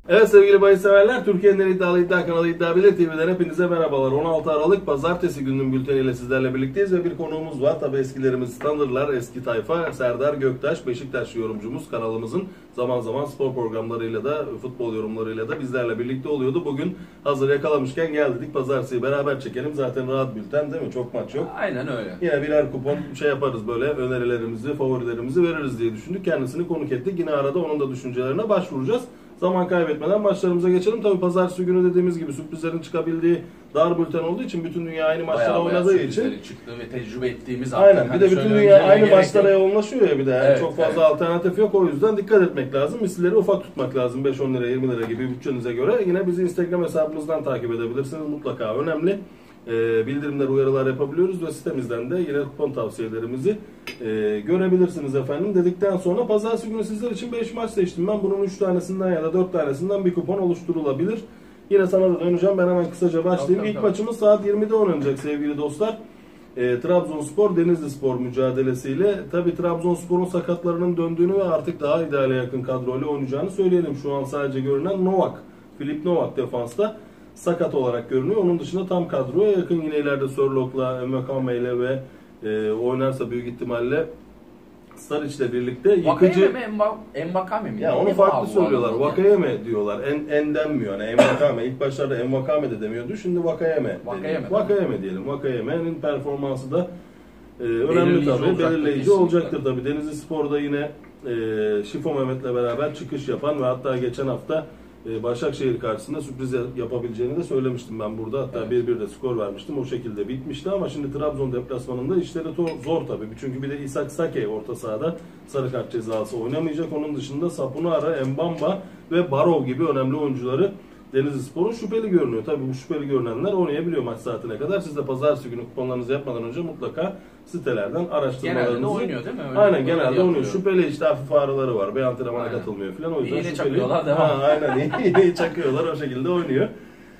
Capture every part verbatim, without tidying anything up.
Evet sevgili bahis severler, Türkiye'nin en iddialı iddia kanalı İddaabilir T V'den hepinize merhabalar. on altı Aralık Pazartesi gününün bülteniyle sizlerle birlikteyiz ve bir konuğumuz var. Tabi eskilerimiz tanırlar, eski tayfa Serdar Göktaş, Beşiktaş yorumcumuz, kanalımızın zaman zaman spor programlarıyla da futbol yorumlarıyla da bizlerle birlikte oluyordu. Bugün hazır yakalamışken gel dedik, Pazartesi'yi beraber çekelim. Zaten rahat bülten değil mi? Çok maç yok. Aynen öyle. Yine birer kupon şey yaparız, böyle önerilerimizi, favorilerimizi veririz diye düşündük. Kendisini konuk ettik. Yine arada onun da düşüncelerine başvuracağız. Zaman kaybetmeden maçlarımıza geçelim. Tabii pazartesi günü dediğimiz gibi sürprizlerin çıkabildiği dar bülten olduğu için, bütün dünya aynı maçlara bayağı oynadığı bayağı için çıktı ve tecrübe ettiğimiz aynen. Bir hani de bütün dünya aynı maçlara yoğunlaşıyor ya bir de. Yani evet, çok fazla evet. alternatif yok. O yüzden dikkat etmek lazım. Mislileri ufak tutmak lazım. beş on lira, yirmi lira gibi bütçenize göre. Yine bizi Instagram hesabımızdan takip edebilirsiniz. Mutlaka önemli. E, bildirimler, uyarılar yapabiliyoruz ve sitemizden de yine kupon tavsiyelerimizi e, görebilirsiniz efendim. Dedikten sonra pazartesi günü sizler için beş maç seçtim ben. Bunun üç tanesinden ya da dört tanesinden bir kupon oluşturulabilir. Yine sana da döneceğim. Ben hemen kısaca başlayayım. İlk maçımız saat yirmide oynanacak sevgili dostlar. E, Trabzonspor Denizlispor mücadelesiyle. Tabi Trabzonspor'un sakatlarının döndüğünü ve artık daha ideale yakın kadroyla oynayacağını söyleyelim. Şu an sadece görünen Novak, Filip Novak defansta sakat olarak görünüyor. Onun dışında tam kadroya yakın, yine ileride Sörlok'la, Envakame ile ve e, oynarsa büyük ihtimalle Sarıç'la birlikte yıkıcı... Vakayeme mi? Envakame mi? Ya onu farklı söylüyorlar. Vakayeme diyorlar. En, en denmiyor. Yani Envakame. İlk başlarda Envakame de demiyordu. Şimdi Vakayeme. Vakayeme, Vakayeme diyelim. Vakayeme'nin performansı da e, önemli tabii. Belirleyici olacaktır tabii. Denizlispor'da yine e, Şifo Mehmet'le beraber çıkış yapan ve hatta geçen hafta Başakşehir karşısında sürpriz yapabileceğini de söylemiştim ben burada. Hatta bir bir de skor vermiştim. O şekilde bitmişti ama şimdi Trabzon deplasmanında işleri zor tabii. Çünkü bir de İshak Sake orta sahada sarı kart cezası oynamayacak. Onun dışında Sapunara, Mbamba ve Barov gibi önemli oyuncuları Denizlispor'un şüpheli görünüyor. Tabii bu şüpheli görünenler oynayabiliyor maç saatine kadar. Siz de pazartesi günü kuponlarınızı yapmadan önce mutlaka sitelerden araştırmalarınızı... Genelde oynuyor değil mi? Öyle aynen genelde yapıyor. oynuyor. Şüpheli işte hafif ağrıları var. Bir antrenmana aynen. katılmıyor falan. O yüzden İğne şüpheli... çakıyorlar devam. Ha, aynen iğneyi çakıyorlar, o şekilde oynuyor.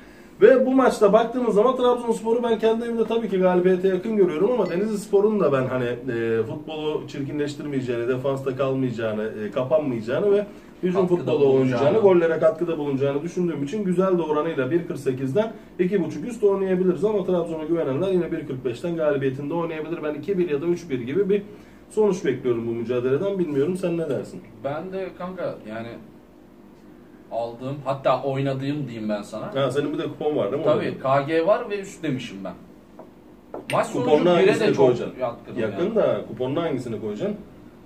Ve bu maçta baktığımız zaman Trabzonspor'u ben kendi evimde tabii ki galibiyete yakın görüyorum ama Denizlispor'un da ben hani e, futbolu çirkinleştirmeyeceğini, defansta kalmayacağını, e, kapanmayacağını ve hücum futbolu oynayacağını, gollere katkıda bulunacağını düşündüğüm için güzel de oranıyla bir kırk sekizden iki buçuk üst oynayabiliriz ama Trabzon'a güvenenler yine bir kırk beşten galibiyetinde oynayabilir. Ben iki bir ya da üç bir gibi bir sonuç bekliyorum bu mücadeleden. Bilmiyorum, sen ne dersin? Ben de kanka yani aldığım, hatta oynadığım diyeyim ben sana. Ha, senin bir de kupon var değil mi? Tabii, K G var ve üst demişim ben. Maç kuponun hangisini koyacaksın? Yakın yani. da kuponun hangisini koyacaksın?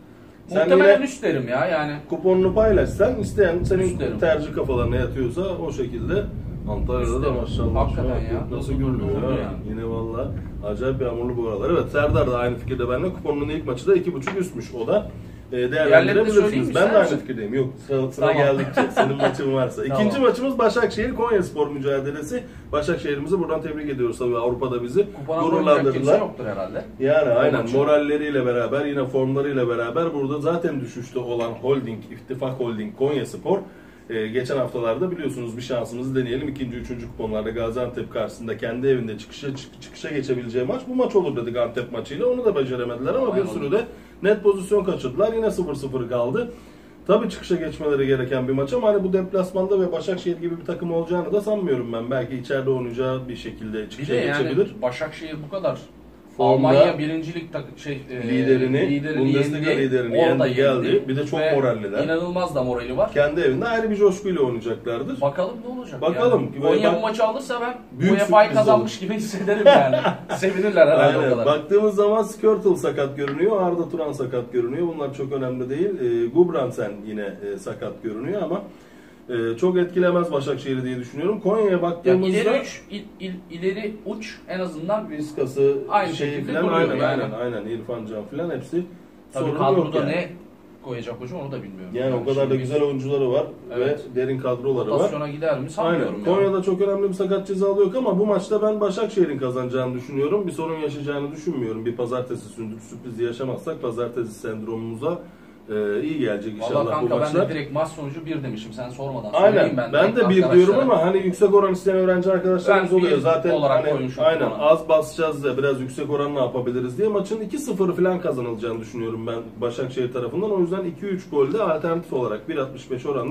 Sen muhtemelen üst derim ya yani. Kuponunu paylaşsan, isteyen senin tercih kafalarına yatıyorsa o şekilde. Antalya'da da maşallah. Hakikaten ya. Nasıl görünüyor ya. Yani. Yine valla acayip yağmurlu bu aralar. Evet, Serdar da aynı fikirde benimle. Kuponun ilk maçı da iki buçuk üstmüş o da. Değerlendirebilirsiniz. Ben de aynı fikirdeyim. Yok, sıra, sıra tamam. geldikçe senin maçın varsa. İkinci tamam. maçımız Başakşehir Konyaspor mücadelesi. Başakşehir'imizi buradan tebrik ediyoruz tabii, Avrupa'da bizi gururlandırdılar. Yoktur herhalde. Yani o aynen maçı. Moralleriyle beraber, yine formlarıyla beraber burada zaten düşüşte olan Holding, İttifak Holding Konyaspor. Ee, geçen haftalarda biliyorsunuz bir şansımızı deneyelim. İkinci, üçüncü kuponlarda Gaziantep karşısında kendi evinde çıkışa çık, çıkışa geçebileceği maç bu maç olur dedik Antep maçıyla. Onu da beceremediler ama aynen bir sürü de net pozisyon kaçırdılar. Yine sıfır sıfır kaldı. Tabii çıkışa geçmeleri gereken bir maç ama hani bu deplasmanda ve Başakşehir gibi bir takım olacağını da sanmıyorum ben. Belki içeride oynayacağı bir şekilde çıkışa bir de geçebilir. Yani Başakşehir bu kadar Almanya birincilik şey liderini, liderini Bundesliga liderini yendi, geldi. Bir de çok moralliler. İnanılmaz da morali var. Kendi evinde ayrı bir coşkuyla oynayacaklardır. Bakalım ne olacak. Bakalım. Yani. Konya bu maçı alırsa ben U E F A'yı kazanmış gibi hissederim yani. Sevinirler herhalde aynen. O kadar. Baktığımız zaman Skirtle sakat görünüyor, Arda Turan sakat görünüyor. Bunlar çok önemli değil. E, Gudbrandsen yine e, sakat görünüyor ama Ee, çok etkilemez Başakşehir'i diye düşünüyorum. Konya'ya baktığımızda ya ileri uç, il, il, ileri uç en azından Viskası, aynı şeyi falan aynen, yani. aynen aynen İrfan Can falan hepsi tabii sorun yok yani. Ne koyacak hocam onu da bilmiyorum. Yani, yani o kadar da güzel oyuncuları var evet. ve derin kadroları var. Rotasyona gider mi sanmıyorum. Aynen. Konya'da yani. Çok önemli bir sakat cezalı yok ama bu maçta ben Başakşehir'in kazanacağını düşünüyorum. Bir sorun yaşayacağını düşünmüyorum. Bir pazartesi sürprizi yaşamazsak pazartesi sendromumuza Ee, iyi gelecek inşallah kanka, bu maçlar. Ben de direkt maç sonucu bir demişim sen sormadan. Aynen ben, ben de bir diyorum ama hani yüksek oran isteyen öğrenci arkadaşlarımız oluyor. Zaten hani, aynen bana. Az basacağız da biraz yüksek oran ne yapabiliriz diye maçın iki sıfır falan kazanılacağını düşünüyorum ben Başakşehir tarafından. O yüzden iki üç golde alternatif olarak bir altmış beş oranla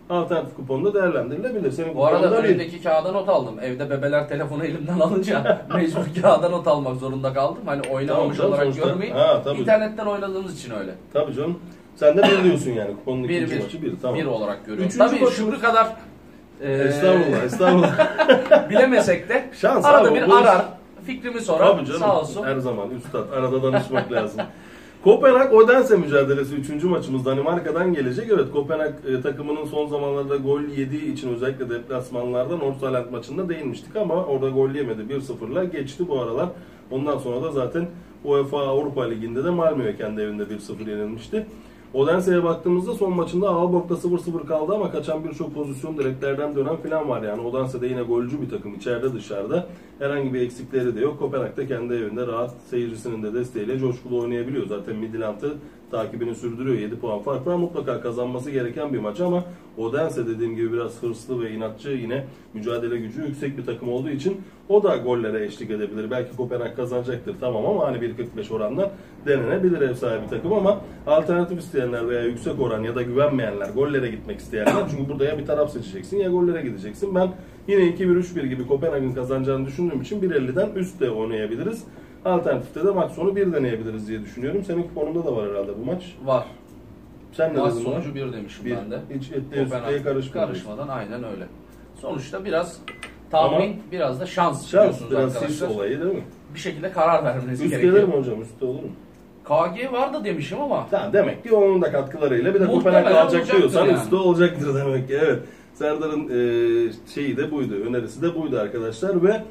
alternatif kuponda değerlendirilebilir. Senin bu arada kuponunda önündeki bir... kağıda not aldım. Evde bebeler telefonu elimden alınca mecbur kağıda not almak zorunda kaldım. Hani oynamamış Tamam, olarak sonuçta... görmeyin. Ha, İnternetten oynadığımız için öyle. Tabii canım. Sen de bir diyorsun yani kuponun bir, ikinci bir. maçı bir. Tamam. Bir olarak görüyorum. Üçüncü Tabii maçı... Şükrü kadar e... estağfurullah, estağfurullah. bilemesek de şans arada abi, bir bu... arar, fikrimi sorar. Tabii canım, sağ olsun. her zaman üstad, arada danışmak lazım. Kopenhag Odense mücadelesi üçüncü maçımız Danimarka'dan gelecek. Evet, Kopenhag e, takımının son zamanlarda gol yediği için özellikle deplasmanlarda Nordsjælland maçında değinmiştik ama orada gol yemedi. bir sıfırla geçti bu aralar. Ondan sonra da zaten UEFA Avrupa Ligi'nde de Malmö'ye kendi evinde bir sıfır yenilmişti. Odense'ye baktığımızda son maçında Aalborg'da sıfır sıfır kaldı ama kaçan birçok pozisyon direklerden dönen falan var. Yani Odense'de yine golcü bir takım, içeride dışarıda. Herhangi bir eksikleri de yok. Kopenhag'da kendi evinde rahat, seyircisinin de desteğiyle coşkulu oynayabiliyor. Zaten Midtjylland'ı takibini sürdürüyor. yedi puan fark var. Mutlaka kazanması gereken bir maç ama Odense dediğim gibi biraz hırslı ve inatçı, yine mücadele gücü yüksek bir takım olduğu için o da gollere eşlik edebilir. Belki Kopenhag kazanacaktır tamam ama hani bir kırk beş oranla denenebilir ev sahibi takım ama alternatif isteyenler veya yüksek oran ya da güvenmeyenler, gollere gitmek isteyenler, çünkü burada ya bir taraf seçeceksin ya gollere gideceksin. Ben yine iki bir üç bir gibi Kopenhag'ın kazanacağını düşündüğüm için bir elliden üst de oynayabiliriz. Alternatifte de maç sonu bir deneyebiliriz diye düşünüyorum. Senin kuponunda da var herhalde bu maç. Var. Sen ne maç dedin sonucu bir demişim bir. ben de. Hiç etliye sütlüye karışmadan. Karışmadan aynen öyle. Sonuçta biraz tahmin, ama biraz da şans, şans biraz arkadaşlar. sis olayı değil mi? Bir şekilde karar vermeniz Üst gerekiyor. gelir mi hocam? Üstte olur mu? K G var da demişim ama. Tamam, demek ki onun da katkılarıyla bir de Kopenhag alacak diyorsan yani. üstte olacaktır demek ki. Evet. Serdar'ın e, şeyi de buydu, önerisi de buydu arkadaşlar ve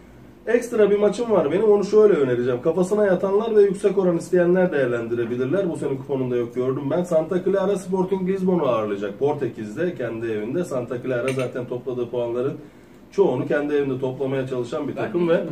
ekstra bir maçım var benim, onu şöyle önereceğim. Kafasına yatanlar ve yüksek oran isteyenler değerlendirebilirler. Bu senin kuponunda yok, gördüm ben. Santa Clara Sporting Lisbon'u ağırlayacak Portekiz'de, kendi evinde. Santa Clara zaten topladığı puanların çoğunu kendi evinde toplamaya çalışan bir takım ve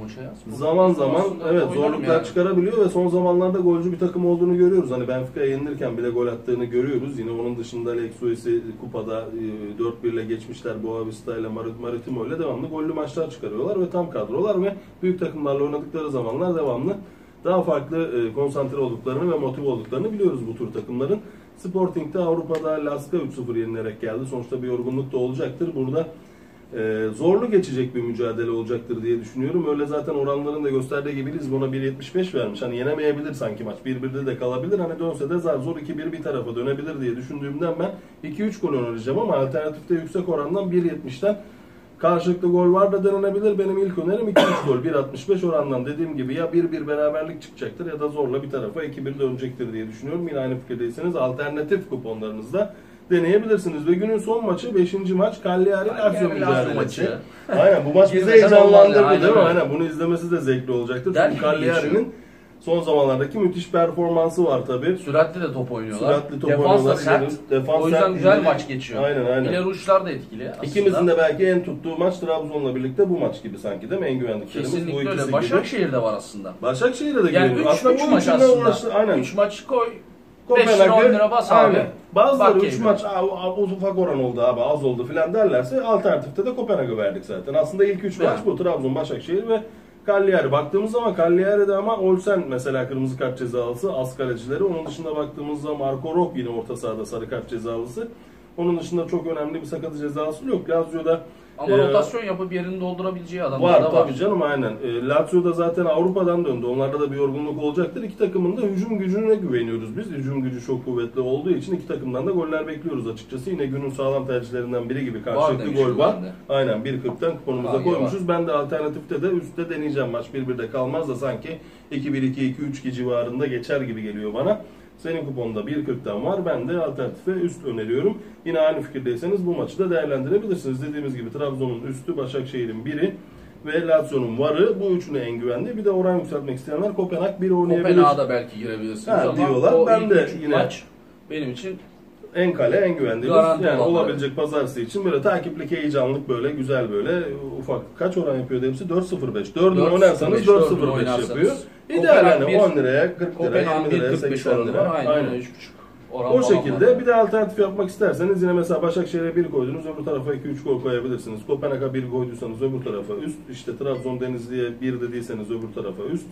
zaman zaman evet zorluklar yani. çıkarabiliyor ve son zamanlarda golcü bir takım olduğunu görüyoruz. Hani Benfica'ya yenilirken bile gol attığını görüyoruz. Yine onun dışında Lexois'i kupada dört bir ile geçmişler. Boavista ile Maritimo ile devamlı gollü maçlar çıkarıyorlar ve tam kadrolar ve büyük takımlarla oynadıkları zamanlar devamlı daha farklı konsantre olduklarını ve motive olduklarını biliyoruz bu tür takımların. Sporting'de Avrupa'da Lask'a üç sıfır yenilerek geldi. Sonuçta bir yorgunluk da olacaktır. Burada Ee, zorlu geçecek bir mücadele olacaktır diye düşünüyorum. Öyle zaten oranların da gösterdiği gibi Lisbon'a bir yetmiş beş vermiş. Hani yenemeyebilir sanki maç. bir birde de kalabilir. Hani dönse de zar zor iki bir bir tarafa dönebilir diye düşündüğümden ben iki üç gol önereceğim ama alternatifte yüksek orandan bir yetmişten karşılıklı gol var da denenebilir. Benim ilk önerim iki üç gol. bir altmış beş orandan dediğim gibi ya bir bir beraberlik çıkacaktır ya da zorla bir tarafa iki bir dönecektir diye düşünüyorum. Yine aynı fikirdeyseniz alternatif kuponlarınızda deneyebilirsiniz ve günün son maçı beşinci maç Cagliari Lazio mücadelesi. Aynen, bu maç bizi heyecanlandırdı değil mi? Aynen, bunu izlemesi de zevkli olacaktır. Çünkü Cagliari'nin son zamanlardaki müthiş performansı var tabii. Süratli de top oynuyorlar. Süratli top Defans oynuyorlar. da sert. Defans o yüzden sert, güzel ileri, maç geçiyor. Aynen aynen. İleri uçlar da etkili aslında. İkimizin de belki en tuttuğu maç Trabzon'la birlikte bu maç gibi sanki değil mi? En güvendiklerimiz bu ikisi gibi. Kesinlikle öyle. Başakşehir'de var aslında. Başakşehir'de de yani geliyor. üç, aslında üç maç aslında. Uğraştı. Aynen. üç maç koy. beş lira on lira bas abi. Bazıları üç maç o ufak oran oldu abi, az oldu filan derlerse alternatifte de Kopenhag'ı verdik zaten. Aslında ilk üç maç bu. Trabzon, Başakşehir ve Cagliari. Baktığımız zaman Cagliari'de ama Olsen mesela kırmızı kart cezalısı, az kalecileri. Onun dışında baktığımızda Marco Rok yine orta sahada sarı kart cezalısı. Onun dışında çok önemli bir sakatı cezası yok. Lazio'da ama e, rotasyon yapıp yerini doldurabileceği adamlar var, da var. Tabii canım, aynen. E, Lazio'da zaten Avrupa'dan döndü. Onlarda da bir yorgunluk olacaktır. İki takımın da hücum gücüne güveniyoruz biz. Hücum gücü çok kuvvetli olduğu için iki takımdan da goller bekliyoruz açıkçası. Yine günün sağlam tercihlerinden biri gibi karşılıklı gol var. Aynen, bir kırktan kuponumuza koymuşuz. Var. Ben de alternatifte de üstte deneyeceğim. Maç bir birde kalmaz da sanki iki bir iki iki üç civarında geçer gibi geliyor bana. Senin kuponda bir kırktan var. Ben de alternatife üst öneriyorum. Yine aynı fikirdeyseniz bu maçı da değerlendirebilirsiniz. Dediğimiz gibi Trabzon'un üstü, Başakşehir'in biri ve Lazio'nun varı. Bu üçünü en güvenli. Bir de oran yükseltmek isteyenler Kopenhag bir oynayabilir. Kopenhag'a belki girebilirsiniz ha, ama diyorlar. o Ben de yine maç benim için en kale, en güvenli. Yani olabilecek pazartesi için böyle takiplik, heyecanlık, böyle güzel, böyle ufak. Kaç oran yapıyor hepsi? dört sıfır beş. dördünü oynarsanız dört sıfır beş yapıyor. İdeal yani on liraya, kırk liraya, yirmi liraya, seksen liraya. Aynen. Aynen. üç buçuk oran o şekilde var. Bir de alternatif yapmak isterseniz yine mesela Başakşehir'e bir koydunuz, öbür tarafa iki üç gol koyabilirsiniz. Kopenhag'a bir koyduysanız öbür tarafa üst. İşte Trabzon Denizli'ye bir dediyseniz öbür tarafa üst.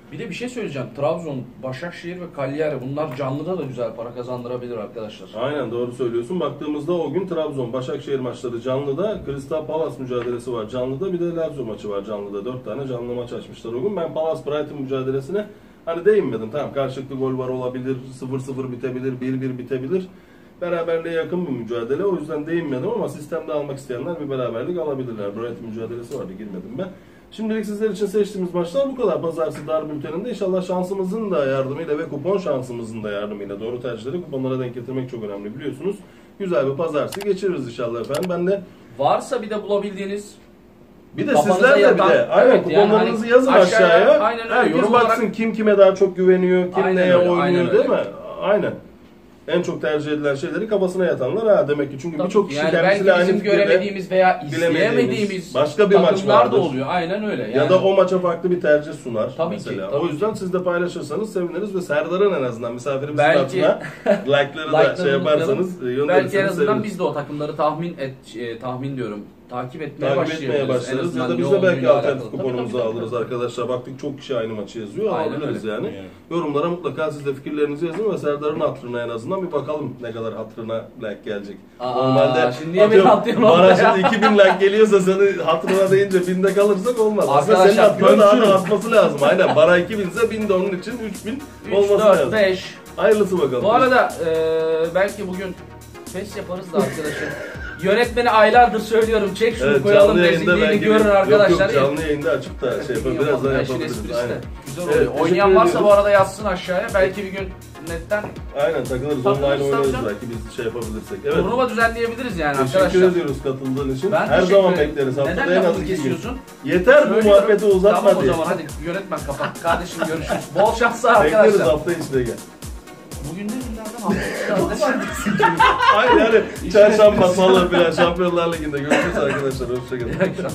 Bir de bir şey söyleyeceğim. Trabzon, Başakşehir ve Cagliari bunlar canlıda da güzel para kazandırabilir arkadaşlar. Aynen doğru söylüyorsun. Baktığımızda o gün Trabzon, Başakşehir maçları canlıda. Crystal Palace mücadelesi var canlıda. Bir de Lazio maçı var canlıda. Dört tane canlı maç açmışlar o gün. Ben Palace Brighton mücadelesine hani değinmedim. Tamam karşılıklı gol var olabilir. sıfır sıfır bitebilir. bir bir bitebilir. Beraberliğe yakın bir mücadele. O yüzden değinmedim ama sistemde almak isteyenler bir beraberlik alabilirler. Brighton mücadelesi vardı. Girmedim ben. Şimdilik sizler için seçtiğimiz maçlar bu kadar. Pazartesi dar bülteninde inşallah şansımızın da yardımıyla ve kupon şansımızın da yardımıyla doğru tercihleri kuponlara denk getirmek çok önemli biliyorsunuz. Güzel bir pazartesi geçiririz inşallah efendim. Ben de varsa bir de bulabildiğiniz bir de sizler de yatan, bir de aynen evet, kuponlarınızı yani yazın aşağıya. aşağıya. Aynen öyle. Herkes yorum baksın olarak... kim kime daha çok güveniyor, kim aynen neye öyle, oynuyor değil mi? Aynen. En çok tercih edilen şeyleri kafasına yatanlar ha demek ki çünkü birçok kişi yani kendisiyle aynı bizim göremediğimiz veya izleyemediğimiz başka bir maç vardır. da oluyor. Aynen öyle. Yani. Ya da o maça farklı bir tercih sunar tabii mesela. Ki, tabii o yüzden ki. Siz de paylaşırsanız seviniriz ve Serdar'ın en azından misafirimizin belki, altına like'ları da şey yaparsanız gönderirseniz belki en azından seviniriz. biz de o takımları tahmin et e, tahmin diyorum. Takip etmeye Takip etmeye başlarız ya da biz de belki alternatif kuponumuzu tabii, alırız tabii. Arkadaşlar. Baktık çok kişi aynı maçı yazıyor. Aynen alabiliriz öyle. Yani. yani. Yorumlara mutlaka siz de fikirlerinizi yazın ve Serdar'ın hatırına en azından bir bakalım ne kadar hatırına like gelecek. Aa, normalde şimdi atıyorum, bana şimdi iki bin like geliyorsa seni hatırına deyince binde kalırsak olmaz. Aslında senin hatırına daha da atması lazım. Aynen bana iki bin ise bin de onun için üç bin olması üç, dört, lazım. beş Hayırlısı bakalım. Bu arada e, belki bugün fes yaparız da arkadaşlar. Yönetmeni aylardır söylüyorum. Çek şunu evet, koyalım rezilliğini görün arkadaşlar. Yok yok canlı yayında açıp da şey yapalım. Birazdan yapabiliriz. Aynen. Güzel oluyor. Evet, oynayan varsa ediyoruz. Bu arada yazsın aşağıya. Belki bir gün netten aynen takılırız. Online oynarız belki biz şey yapabilirsek. Evet. Turnuva düzenleyebiliriz yani teşekkür arkadaşlar. Teşekkür ediyoruz katıldığın için. Ben her zaman bekleriz. Haftada en az iki gün. Yeter bu muhabbeti uzatma tamam, diye. Tamam o zaman hadi yönetmen kapat. Kardeşim görüşürüz. Bol şanslar arkadaşlar. Bekleriz hafta içine gel. Bugün ne günlerden hafta Hayır yani çarşamba, salı filan Şampiyonlar Ligi'nde görüşürüz arkadaşlar. Hoşçakalın.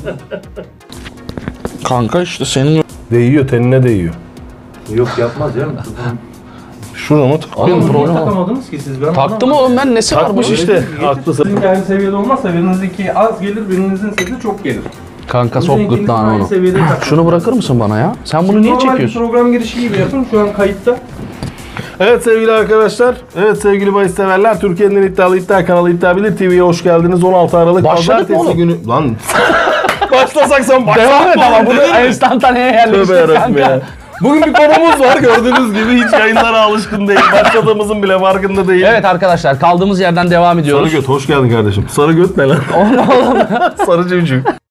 Kanka işte senin değiyor, tenine değiyor. Yok yapmaz ya. Şurada mı takıyor? Oğlum niye takamadınız ki siz? Ben taktım oğlum ben nesi var bu? Takmış işte. Haklısın. Sizin aynı seviyede olmazsa birinizinki az gelir, birinizin sesi çok gelir. Kanka sok gırtlağını onu. Şunu bırakır mısın bana ya? Sen bunu şimdi niye çekiyorsun? Program girişi gibi yapın. Şu an kayıtta. Evet sevgili arkadaşlar, evet sevgili bahis severler, Türkiye'nin iddialı iddia kanalı İddaabilir T V'ye hoş geldiniz. on altı Aralık Pazartesi günü. Lan başlasak sen başla. Devam et ama bunu enstantaneye yerleştir kanka. Ya. Bugün bir konumuz var gördüğünüz gibi hiç yayınlara alışkın değil. Başladığımızın bile farkında değil. Evet arkadaşlar kaldığımız yerden devam ediyoruz. Sarı göt hoş geldin kardeşim. Sarı göt ne lan? Sarı civciv.